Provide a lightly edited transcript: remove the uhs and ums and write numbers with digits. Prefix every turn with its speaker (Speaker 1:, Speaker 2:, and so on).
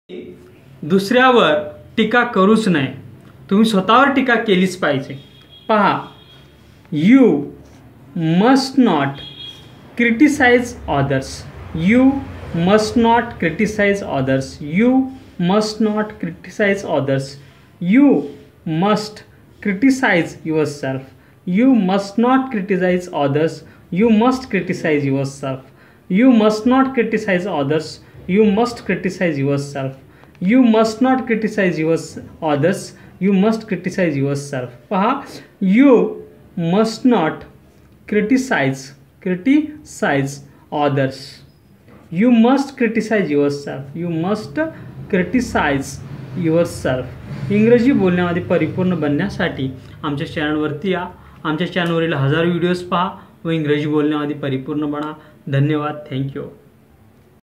Speaker 1: दुसऱ्यावर टीका करूच नये, तुम्ही स्वतःवर टीका केलीच पाहिजे। पहा, you must not criticise others, you must not criticise others, you must not criticise others, you must criticise yourself, you must not criticize others, you must criticize yourself, you must not criticize others, you must criticize yourself, you must not criticize others, you must criticize yourself। पहा, you must not criticize others, you must criticize yourself, you must criticize yourself। इंग्रजी बोलण्यामध्ये परिपूर्ण बनण्यासाठी आमच्या चॅनलवरती या, आमच्या चॅनलवरील हजारो व्हिडिओज पहा व इंग्रजी बोलण्यामध्ये परिपूर्ण बना। धन्यवाद, थँक्यू।